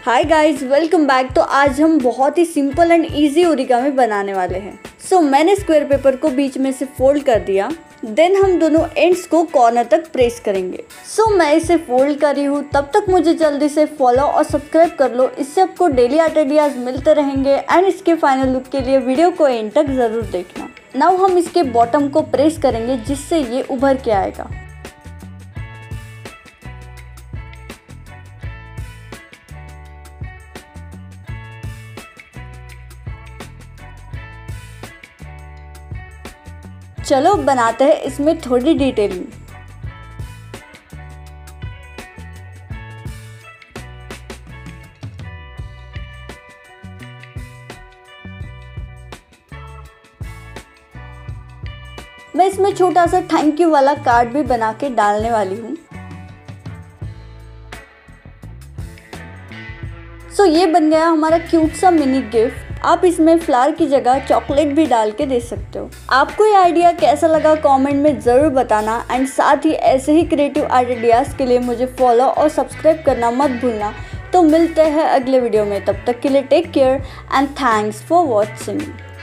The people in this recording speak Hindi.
Hi guys, welcome back. तो आज हम बहुत ही सिंपल एंड इजी ओरिगामी बनाने वाले हैं। मैंने स्क्वायर पेपर को बीच में से फोल्ड कर दिया। देन हम दोनों एंड्स को कॉर्नर तक प्रेस करेंगे। मैं इसे फोल्ड कर रही हूँ। तब तक मुझे जल्दी से फॉलो और सब्सक्राइब कर लो, इससे आपको डेली आर्ट आइडियाज मिलते रहेंगे। एंड इसके फाइनल लुक के लिए वीडियो को एंड तक जरूर देखना। नाउ हम इसके बॉटम को प्रेस करेंगे जिससे ये उभर के आएगा। चलो बनाते हैं इसमें थोड़ी डिटेलिंग। मैं इसमें छोटा सा थैंक यू वाला कार्ड भी बना के डालने वाली हूँ। ये बन गया हमारा क्यूट सा मिनी गिफ्ट। आप इसमें फ्लावर की जगह चॉकलेट भी डाल के दे सकते हो। आपको ये आइडिया कैसा लगा कमेंट में ज़रूर बताना। एंड साथ ही ऐसे ही क्रिएटिव आइडियाज़ के लिए मुझे फॉलो और सब्सक्राइब करना मत भूलना। तो मिलते हैं अगले वीडियो में, तब तक के लिए take care and thanks for watching.